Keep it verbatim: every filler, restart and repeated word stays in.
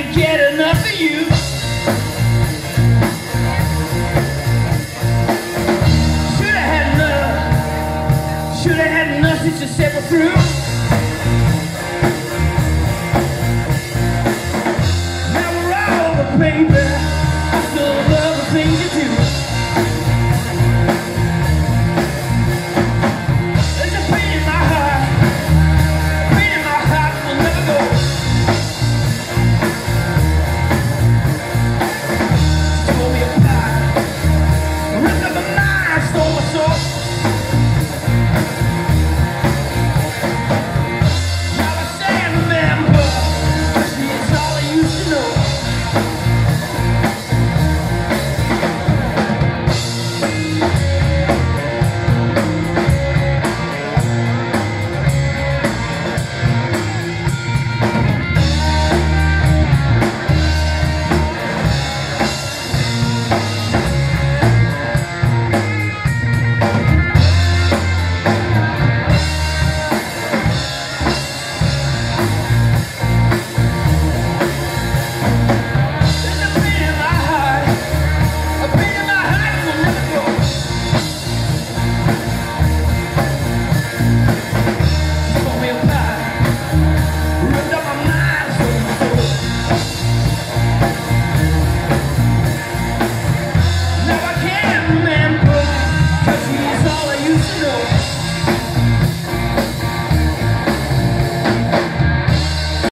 can't get enough of you. Should have had enough. Should have had enough since you set me through. Now we're all over, baby.